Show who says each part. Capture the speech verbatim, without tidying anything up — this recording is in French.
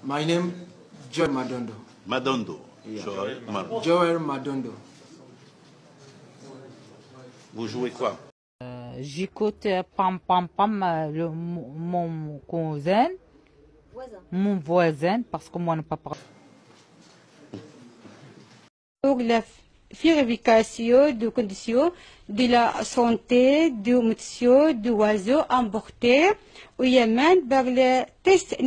Speaker 1: My name Joel Madondo.
Speaker 2: Madondo.
Speaker 1: Yeah.
Speaker 2: Joel Madondo.
Speaker 1: Joel Madondo.
Speaker 2: Vous jouez quoi?
Speaker 3: Euh, J'écoute euh, pam pam pam euh, le, mon cousin,
Speaker 4: Voisin.
Speaker 3: mon voisin, parce que moi ne peux pas parler.
Speaker 5: Pour la vérification des conditions de la santé du monsieur, du oiseau emporté au Yémen par le test